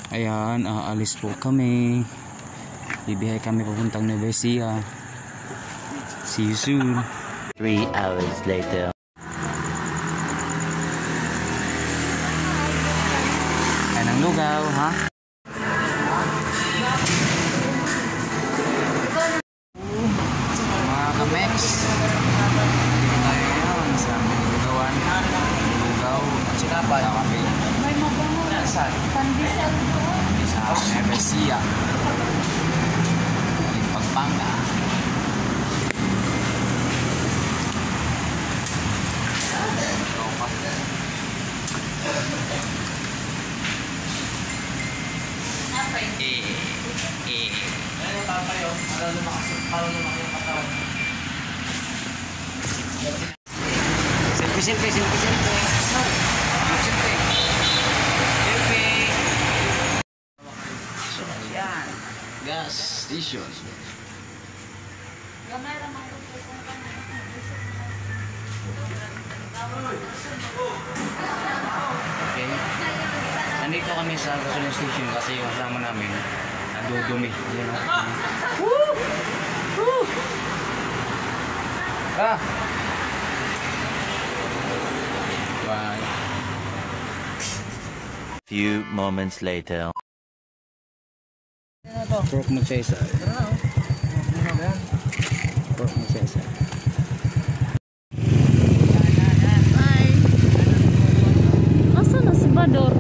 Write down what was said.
Ayan, aalis po kami. Bibihay kami papuntang Nueva Ecija. See you soon. 3 hours later. Ayan ang lugaw, ha? Mga kamex, tayo ngayon sa lugawan. Lugaw at sinapay kami. May mabango. Saan? Pandesal po. Sa Nueva Ecija. Pampanga. Selfie. So, yan. Gas station. Okay. Nandito kami sa gasoline station kasi yung kasama namin nadudumi. Yan o. Bye. Few moments later. Pork magsesa. Pork magsesa. Ay. Asa na si Bador?